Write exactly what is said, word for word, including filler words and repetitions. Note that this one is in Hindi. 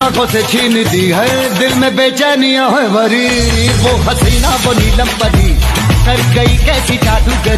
आंखों से छीन दी है, दिल में बेचैनियां है भरी। वो हसीना वो नीलम परी कर गई कैसी जादूगर।